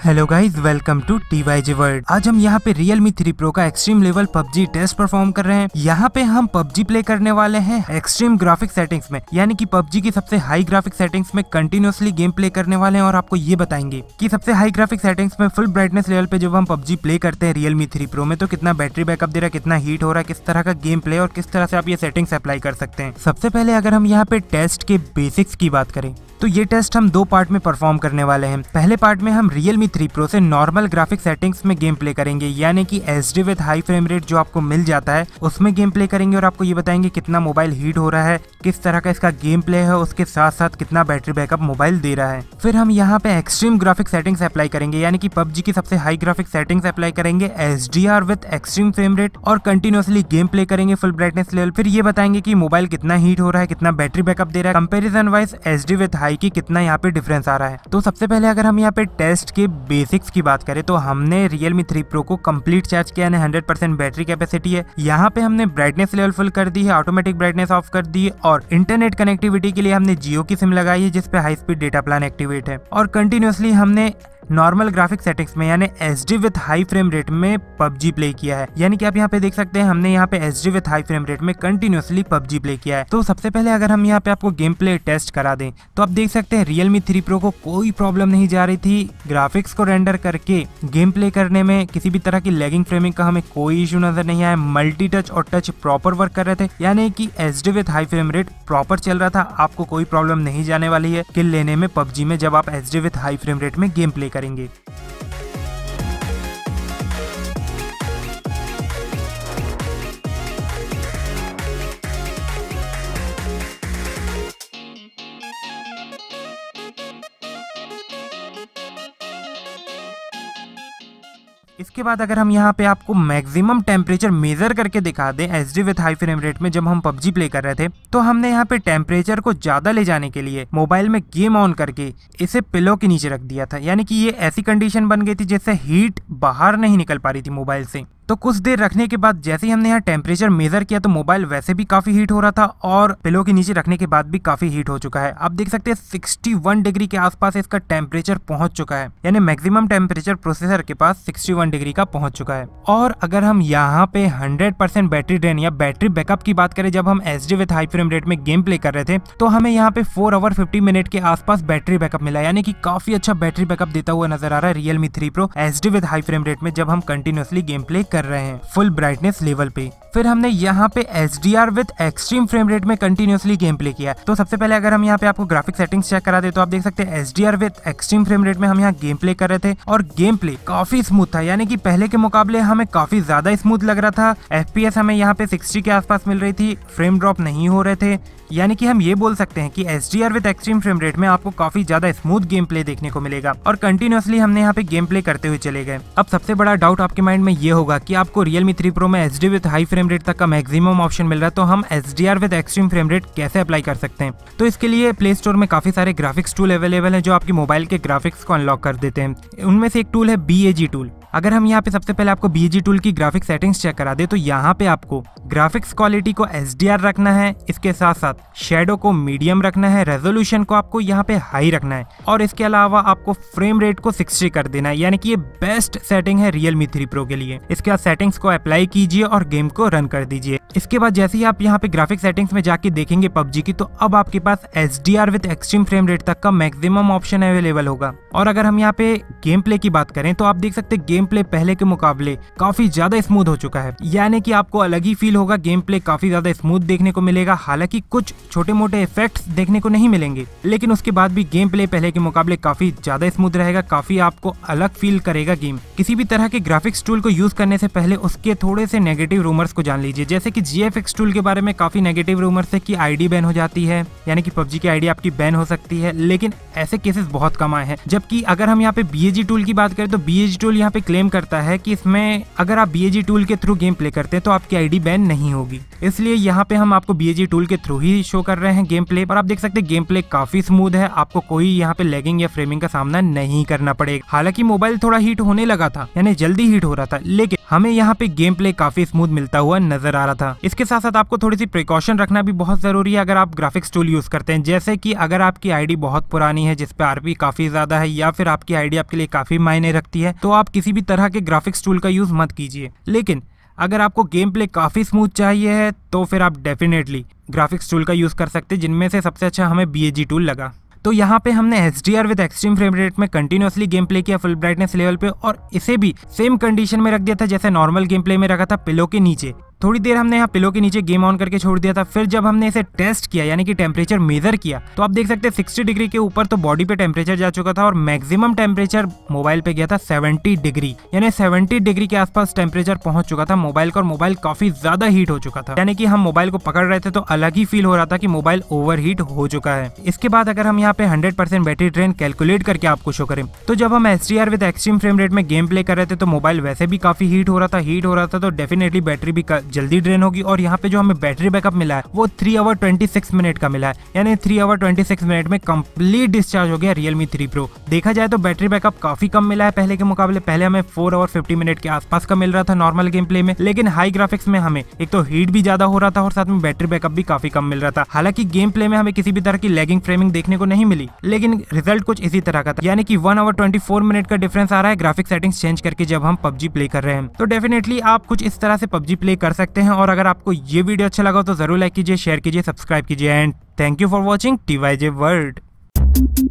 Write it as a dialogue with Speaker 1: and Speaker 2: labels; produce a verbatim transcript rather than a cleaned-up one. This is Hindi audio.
Speaker 1: Hello guys, welcome to T Y G world. आज हम यहाँ पे Realme थ्री Pro का extreme level PUBG test perform कर रहे हैं। यहाँ पे हम पबजी प्ले करने वाले हैं एक्सट्रीम ग्राफिक सेटिंग्स में, यानी कि पबजी की सबसे हाई ग्राफिक सेटिंग्स में कंटिन्यूअसली गेम प्ले करने वाले हैं। और आपको ये बताएंगे कि सबसे हाई ग्राफिक सेटिंग्स में फुल ब्राइटनेस लेवल पे जब हम पबजी प्ले करते हैं Realme थ्री Pro में, तो कितना बैटरी बैकअप दे रहा है, कितना हीट हो रहा है, किस तरह का गेम प्ले और किस तरह से आप ये सेटिंग्स अप्लाई कर सकते हैं। सबसे पहले अगर हम यहाँ पे टेस्ट के बेसिक्स की बात करें तो ये टेस्ट हम दो पार्ट में परफॉर्म करने वाले हैं। पहले पार्ट में हम Realme थ्री Pro से नॉर्मल ग्राफिक सेटिंग्स में गेम प्ले करेंगे, यानी कि H D with high frame rate जो आपको मिल जाता है उसमें गेम प्ले करेंगे और आपको ये बताएंगे कितना मोबाइल हीट हो रहा है, किस तरह का इसका गेम प्ले है, उसके साथ साथ कितना बैटरी बैकअप मोबाइल दे रहा है। फिर हम यहाँ पे एक्सट्रीम ग्राफिक सेटिंग्स अप्लाई करेंगे, यानी कि पबजी की सबसे हाई ग्राफिक सेटिंग्स अप्लाई करेंगे H D R with extreme frame rate और कंटिन्यूअसली गेम प्ले करेंगे फुल ब्राइटनेस लेवल। फिर ये बताएंगे कि मोबाइल कितना हीट हो रहा है, कितना बैटरी बैकअप दे रहा है, comparison wise H D with high की कितना यहाँ पे डिफरेंस आ रहा है। तो सबसे पहले अगर हम यहाँ पे टेस्ट के बेसिक्स की बात करें तो हमने Realme थ्री Pro को कंप्लीट चार्ज किया है, हंड्रेड परसेंट बैटरी कैपेसिटी है। यहाँ पे हमने ब्राइटनेस लेवल फुल कर दी है, ऑटोमेटिक ब्राइटनेस ऑफ कर दी है और इंटरनेट कनेक्टिविटी के लिए हमने जियो की सिम लगाई है जिसपे high speed data plan activate है। और कंटिन्यूअसली हमने नॉर्मल ग्राफिक सेटिंग्स में यानी H D with high frame rate में पबजी प्ले किया है, यानी कि आप यहाँ पे देख सकते हैं हमने यहाँ पे H D with high frame rate में कंटिन्यूअसली पबजी प्ले किया है। तो सबसे पहले अगर हम यहाँ पे आपको गेम प्ले टेस्ट करा दें तो आप देख सकते हैं Realme थ्री Pro को कोई प्रॉब्लम नहीं जा रही थी ग्राफिक्स को रेंडर करके गेम प्ले करने में। किसी भी तरह की लैगिंग फ्रेमिंग का हमें कोई इशू नजर नहीं आया। मल्टी टच और टच प्रॉपर वर्क कर रहे थे, यानी कि H D with high frame rate proper चल रहा था। आपको कोई प्रॉब्लम नहीं जाने वाली है किल लेने में पबजी में जब आप H D with high frame rate में गेम प्ले करेंगे। इसके बाद अगर हम यहाँ पे आपको मैक्सिमम टेम्परेचर मेजर करके दिखा दें H D with high frame rate में जब हम पबजी प्ले कर रहे थे, तो हमने यहाँ पे टेम्परेचर को ज्यादा ले जाने के लिए मोबाइल में गेम ऑन करके इसे पिलो के नीचे रख दिया था, यानी कि ये ऐसी कंडीशन बन गई थी जिससे हीट बाहर नहीं निकल पा रही थी मोबाइल से। तो कुछ देर रखने के बाद जैसे ही हमने यहाँ टेम्परेचर मेजर किया तो मोबाइल वैसे भी काफी हीट हो रहा था और पिलो के नीचे रखने के बाद भी काफी हीट हो चुका है। आप देख सकते हैं सिक्सटी वन डिग्री के आसपास इसका टेम्परेचर पहुंच चुका है, यानी मैक्सिमम टेम्परेचर प्रोसेसर के पास सिक्सटी वन डिग्री का पहुंच चुका है। और अगर हम यहाँ पे हंड्रेड परसेंट बैटरी ड्रेन या बैटरी बैकअप की बात करें, जब हम H D with high frame rate में गेम प्ले कर रहे थे तो हमें यहाँ पे फोर आवर फिफ्टी मिनट के आसपास बैटरी बैकअप मिला, यानी कि काफी अच्छा बैटरी बैकअप देता हुआ नजर आ रहा है Realme three Pro H D with high frame rate में जब हम कंटिन्यूअसली गेम प्ले कर रहे हैं फुल ब्राइटनेस लेवल पे। फिर हमने यहाँ पे H D R with extreme frame rate में कंटिन्यूअसली गेम प्ले किया। तो सबसे पहले अगर हम यहाँ पे आपको ग्राफिक सेटिंग्स चेक करा दे तो आप देख सकते हैं H D R with extreme frame rate में हम यहाँ गेम प्ले कर रहे थे और गेम प्ले काफी स्मूथ था, यानी कि पहले के मुकाबले हमें काफी ज्यादा स्मूथ लग रहा था। एफ पी एस हमें यहाँ पे सिक्सटी के आसपास मिल रही थी, फ्रेम ड्रॉप नहीं हो रहे थे, यानी कि हम ये बोल सकते हैं कि H D R with extreme frame rate में आपको काफी ज्यादा स्मूथ गेम प्ले देखने को मिलेगा। और कंटिन्यूअसली हमने यहाँ पे गेम प्ले करते हुए चले गए। अब सबसे बड़ा डाउट आपके माइंड में ये होगा कि आपको Realme थ्री Pro में H D with high frame rate तक का मैक्सिमम ऑप्शन मिल रहा है, तो हम H D R with extreme frame rate कैसे अप्लाई कर सकते हैं। तो इसके लिए प्ले स्टोर में काफी सारे ग्राफिक्स टूल अवेलेबल है जो आपकी मोबाइल के ग्राफिक्स को अनलॉक कर देते हैं। उनमें से एक टूल है बी ए जी टूल। अगर हम यहाँ पे सबसे पहले आपको बी ए जी टूल की ग्राफिक सेटिंग्स चेक करा दे तो यहाँ पे आपको ग्राफिक्स क्वालिटी को एच डी आर रखना है, इसके साथ साथ शेडो को मीडियम रखना है, रेजोल्यूशन को आपको यहाँ पे हाई रखना है और इसके अलावा आपको फ्रेम रेट को सिक्सटी कर देना है, यानी कि ये बेस्ट सेटिंग है Realme थ्री Pro के लिए। इसके बाद सेटिंग्स को अप्लाई कीजिए और गेम को रन कर दीजिए। इसके बाद जैसे ही आप यहाँ पे ग्राफिक सेटिंग्स में जाके देखेंगे पबजी की, तो अब आपके पास H D R with extreme frame rate तक का मैक्सिमम ऑप्शन अवेलेबल होगा। और अगर हम यहाँ पे गेम प्ले की बात करें तो आप देख सकते हैं गेम प्ले पहले के मुकाबले काफी ज्यादा स्मूथ हो चुका है, यानी कि आपको अलग ही फील होगा, गेम प्ले काफी ज्यादा स्मूथ देखने को मिलेगा। हालांकि कुछ छोटे मोटे इफेक्ट्स देखने को नहीं मिलेंगे, लेकिन उसके बाद भी गेम प्ले पहले के मुकाबले काफी ज्यादा स्मूथ रहेगा, काफी आपको अलग फील करेगा गेम। किसी भी तरह के ग्राफिक्स टूल को यूज करने से पहले उसके थोड़े से नेगेटिव रूमर्स को जान लीजिए, जैसे कि जी एफ एक्स टूल के बारे में काफी नेगेटिव रूमर्स है कि आईडी बैन हो जाती है, यानी कि पबजी की आईडी आपकी बैन हो सकती है, लेकिन ऐसे केसेस बहुत कम आए हैं। जबकि अगर हम यहाँ पे बी ए जी टूल की बात करें तो बी ए जी टूल यहाँ पे क्लेम करता है कि इसमें अगर आप बी ए जी टूल के थ्रू गेम प्ले करते हैं तो आपकी आईडी बैन नहीं होगी, इसलिए यहाँ पे हम आपको बी ए जी टूल के थ्रू ही शो कर रहे हैं गेम प्ले। और आप देख सकते हैं गेम प्ले काफी स्मूथ है, आपको कोई यहाँ पे लैगिंग या फ्रेमिंग का सामना नहीं करना पड़ेगा। हालांकि मोबाइल थोड़ा हीट होने लगा था, यानी जल्दी हीट हो रहा था, लेकिन हमें यहाँ पे गेम प्ले काफी स्मूथ मिलता हुआ नजर आ रहा था। हाँ, इसके साथ साथ आपको थोड़ी सी प्रिकॉशन रखना भी बहुत जरूरी है अगर आप ग्राफिक्स टूल यूज करते हैं। जैसे कि अगर आपकी आईडी बहुत पुरानी है जिसपे आरपी काफी ज्यादा है, या फिर आपकी आईडी आपके लिए काफी मायने रखती है, तो आप किसी भी तरह के ग्राफिक्स टूल का यूज मत कीजिए। लेकिन अगर आपको गेम प्ले काफी स्मूथ चाहिए है तो फिर आप डेफिनेटली ग्राफिक्स टूल का यूज कर सकते हैं, जिनमें से सबसे अच्छा हमें बी ए जी टूल लगा। तो यहाँ पे हमने H D R with extreme frame rate में कंटिन्यूअसली गेम प्ले किया फुल ब्राइटनेस लेवल पे, और इसे भी सेम कंडीशन में रख दिया था जैसे नॉर्मल गेम प्ले में रखा था, पिलो के नीचे। थोड़ी देर हमने यहाँ पिलो के नीचे गेम ऑन करके छोड़ दिया था। फिर जब हमने इसे टेस्ट किया यानी कि टेम्परेचर मेजर किया, तो आप देख सकते हैं साठ डिग्री के ऊपर तो बॉडी पे टेम्परेचर जा चुका था और मैक्सिमम टेम्परेचर मोबाइल पे गया था सत्तर डिग्री, यानी सत्तर डिग्री के आसपास टेम्परेचर पहुंच चुका था मोबाइल का, और मोबाइल काफी ज्यादा हीट हो चुका था। यानी कि हम मोबाइल को पकड़ रहे थे तो अलग ही फील हो रहा था कि मोबाइल ओवर हीट हो चुका है। इसके बाद अगर हम यहाँ पे hundred percent battery drain calculate करके आपको शो करें, तो जब हम H D R with extreme frame rate में गेम प्ले कर रहे थे तो मोबाइल वैसे भी काफी हीट हो रहा था हीट हो रहा था तो डेफिनेटली बैटरी भी जल्दी ड्रेन होगी। और यहाँ पे जो हमें बैटरी बैकअप मिला है वो three hour twenty six minute का मिला है, यानी three hour twenty six minute में कंप्लीट डिस्चार्ज हो गया Realme थ्री Pro। देखा जाए तो बैटरी बैकअप काफी कम मिला है पहले के मुकाबले। पहले हमें फोर आवर फिफ्टी मिनट के आसपास का मिल रहा था नॉर्मल गेम प्ले में, लेकिन हाई ग्राफिक्स में हमें एक तो हीट भी ज्यादा हो रहा था और साथ में बैटरी बैकअप भी काफी कम मिल रहा था। हालांकि गेम प्ले में हमें किसी भी तरह की लैगिंग फ्रेमिंग देखने को नहीं मिली, लेकिन रिजल्ट कुछ इसी तरह का था, यानी कि one hour twenty four minute का डिफरेंस आ रहा है ग्राफिक सेटिंग्स चेंज करके जब हम पबजी प्ले कर रहे हैं। तो डेफिनेटली आप कुछ इस तरह से पबजी प्ले कर सकते हैं। और अगर आपको ये वीडियो अच्छा लगा तो जरूर लाइक कीजिए, शेयर कीजिए, सब्सक्राइब कीजिए, and thank you for watching T Y J world.